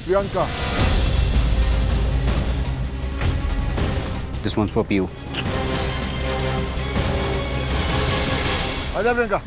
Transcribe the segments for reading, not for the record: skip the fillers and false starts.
Priyanka. This one's for Piyu. आजा प्रियंका।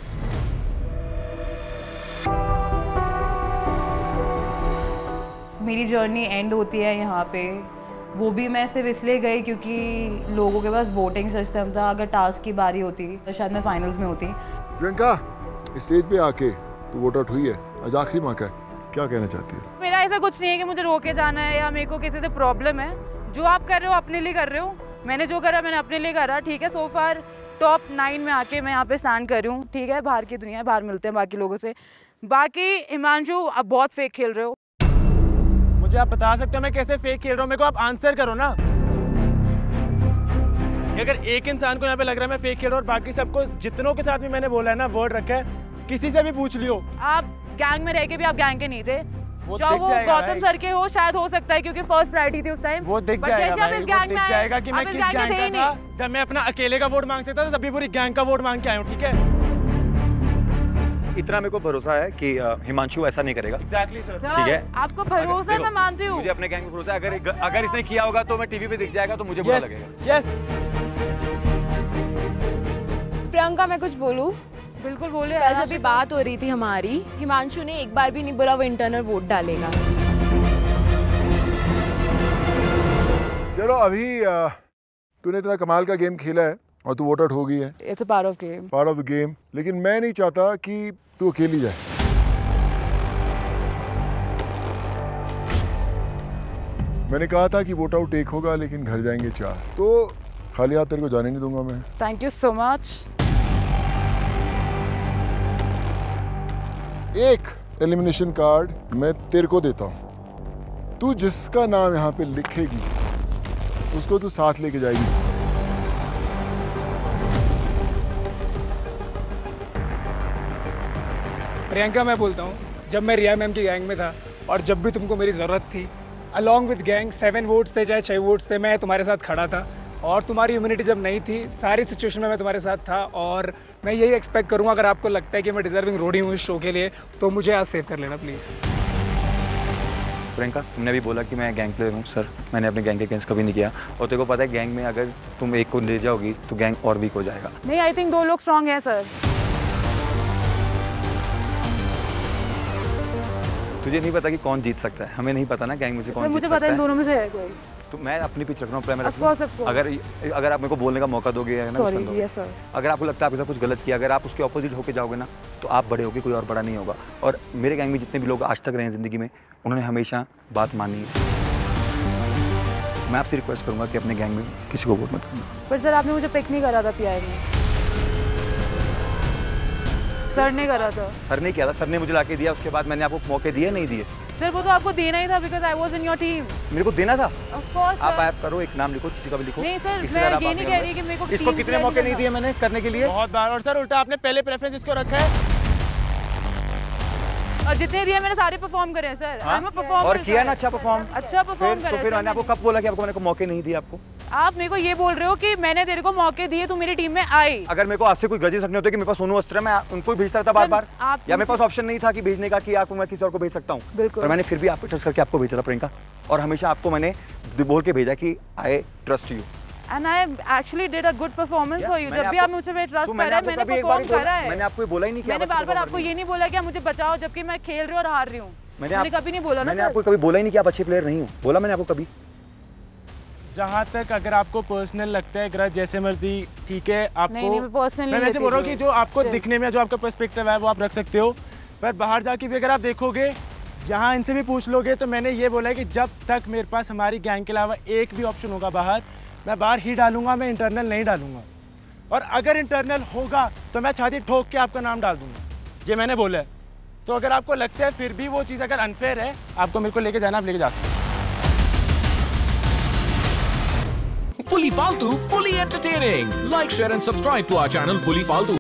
मेरी journey and होती है यहाँ पे, वो भी मैं सिर्फ इसलिए गई क्योंकि लोगों के पास वोटिंग सिस्टम था। अगर टास्क की बारी होती तो शायद मैं फाइनल्स में होती। प्रियंका, स्टेज पे आके तू वोट आउट हुई है, आज आखिरी मौका है, क्या कहना चाहती है? मेरा ऐसा कुछ नहीं है कि मुझे रोके जाना है या मेरे को किसी से प्रॉब्लम है। जो आप कर रहे हो अपने लिए कर रहे हो, मैंने जो करा मैंने अपने लिए करा, ठीक है। सो फार टॉप 9 में आके मैं यहाँ पे स्टैंड कर रही हूँ, ठीक है। बाहर की दुनिया, बाहर मिलते हैं बाकी लोगों से। बाकी हिमांशु, आप बहुत फेक खेल रहे हो। मुझे आप बता सकते हो मैं कैसे फेक खेल रहा हूँ? मेरे को आप आंसर करो ना। अगर एक इंसान को यहाँ पे लग रहा है मैं फेक खेल रहा हूँ और बाकी सबको, जितनों के साथ भी मैंने बोला है ना, वर्ड रखा है, किसी से भी पूछ लियो। आप गैंग में रह के भी आप गैंग के नहीं थे। वो जो वो गौतम सर के हो, शायद हो सकता है क्योंकि फर्स्ट प्रायोरिटी थी उस टाइम। वो दिख जाएगा भाई, वो दिख जाएगा कि मैं किस गैंग का था। जब मैं अपना अकेले का वोट मांग सकता था, तभी पूरी गैंग का वोट मांग के आया हूँ, ठीक है। इतना मेरे को भरोसा है कि हिमांशु ऐसा नहीं करेगा। Exactly sir. ठीक है, आपको भरोसा है, मैं मानती हूँ। मुझे अपने गैंग पे भरोसा है। अगर इसने किया होगा तो मैं टीवी पे दिख जाएगा तो मुझे बुरा लगेगा। यस। प्रियंका, मैं कुछ बोलूं? बिल्कुल बोले। कल जब भी बात हो रही थी हमारी, हिमांशु ने एक बार भी नहीं बोला वो इंटरनल वोट डालेगा। चलो, अभी तूने इतना कमाल का गेम खेला है और तू वोट आउट हो गई है। It's a part of game. Part of the game. लेकिन मैं नहीं चाहता कि तू अकेली जाए। मैंने कहा था कि वोट आउट एक होगा लेकिन घर जाएंगे 4, तो खाली हाथ तेरे को जाने नहीं दूंगा मैं। Thank you so much. एक एलिमिनेशन कार्ड मैं तेरे को देता हूं। तू जिसका नाम यहाँ पे लिखेगी उसको तू साथ लेके जाएगी। प्रियंका, मैं बोलता हूँ, जब मैं रिया मैम की गैंग में था और जब भी तुमको मेरी ज़रूरत थी, अलॉन्ग विद गैंग 7 वोट्स थे चाहे 6 वोट्स थे, मैं तुम्हारे साथ खड़ा था। और तुम्हारी इम्यूनिटी जब नहीं थी, सारी सिचुएशन में मैं तुम्हारे साथ था। और मैं यही एक्सपेक्ट करूँगा, अगर आपको लगता है कि मैं डिजर्विंग रोडी हूँ इस शो के लिए, तो मुझे आज सेव कर लेना प्लीज़। प्रियंका, तुमने भी बोला कि मैं गैंग प्लेयर हूँ। सर, मैंने अपने गैंग के अगेंस्ट कभी नहीं किया। और तेरे को पता है गैंग में अगर तुम एक को ले जाओगी तो गैंग और वीक हो जाएगा। नहीं, आई थिंक 2 लोग स्ट्रांग हैं सर। तुझे नहीं पता कि कौन जीत सकता है? हमें नहीं पता ना गैंग में से कौन जीत मुझे सकता पता है इन दोनों में से है कोई। तो मैं अपनी पिच रख रहा हूँ, plan Of course, of course. अगर आप मेरे को बोलने का मौका दोगे है ना, Sorry, yes sir. अगर आपको लगता है आपके साथ कुछ गलत किया, अगर आप उसके ऑपोजिट होके जाओगे ना, तो आप बड़े होगे, कोई और बड़ा नहीं होगा। और मेरे गैंग में जितने भी लोग आज तक रहे हैं ज़िंदगी में, उन्होंने हमेशा बात मानी है। मैं आपसे रिक्वेस्ट करूँगा कि अपने गैंग में किसी को वोट मत करना। पर सर, आपने मुझे पिक नहीं करा था पीआई में। सर ने करा था। सर ने किया था, सर ने मुझे लाके दिया। उसके बाद मैंने आपको मौके दिए, नहीं दिए? सर, वो तो आपको देना ही था because I was in your team. मेरे को देना था। Of course. आप ऐप करो, एक नाम लिखो, किसी का भी लिखो। नहीं सर, मैं ये नहीं कह रही कि मेरे को इसको कितने मौके नहीं दिए मैंने करने के लिए? बहुत बार। और सर, उल्टा आपने पहले प्रेफरेंस इसको रखा है। और जितने दिए मैंने सारे परफॉर्म करे हैं सर। हाँ? और किया ना अच्छा परफॉर्म। अच्छा परफॉर्म करे। तो फिर मैंने आपको कब बोला कि आपको मैंने मौके नहीं दिए? आपको आप मेरे को ये बोल रहे हो कि मैंने तेरे को मौके दिए, तू मेरी टीम में आई। अगर मेरे को आज से कोई ग्रजेस रखने होते कि मेरे पास सोनू अस्त्र है, मैं उनको ही भेजता था बार बार, या मेरे पास ऑप्शन नहीं था कि भेजने का कि आपको मैं किसी और को भेज सकता हूँ। पर मैंने फिर भी आप पे ट्रस्ट करके आपको भेजा था प्रियंका, और हमेशा आपको मैंने बोल के भेजा कि I trust you and I actually did a good performance for you. जब भी आप मुझे पे ट्रस्ट कर रहे हैं, मैंने परफॉर्म करा है। मैंने आपको बोला ही नहीं कि मैंने बार-बार आपको ये नहीं बोला कि आप मुझे बचाओ जबकि मैं खेल रही हूं और हार रही हूं। मैंने कभी नहीं बोला ना। मैंने आपको कभी बोला ही नहीं कि आप अच्छे प्लेयर नहीं हो। बोला मैंने आपको कभी? जहाँ तक अगर आपको पर्सनल लगता है ग्रज जैसे मर्जी, ठीक है। आपको नहीं, मैं पर्सनली मैं वैसे बोल रहा हूँ कि जो आपको दिखने में जो आपका पर्सपेक्टिव है वो आप रख सकते हो, पर बाहर जाके भी अगर आप देखोगे, यहाँ इनसे भी पूछ लोगे, तो मैंने ये बोला है कि जब तक मेरे पास हमारी गैंग के अलावा एक भी ऑप्शन होगा बाहर, मैं बाहर ही डालूंगा, मैं इंटरनल नहीं डालूंगा। और अगर इंटरनल होगा तो मैं छाती ठोक के आपका नाम डाल दूंगा, ये मैंने बोला है। तो अगर आपको लगता है फिर भी वो चीज़ अगर अनफेयर है, आपको मेरे को लेके जाना, आप लेके जा सकते हैं। Fully Faltu, fully entertaining. Like, share and subscribe to our channel Fully Faltu.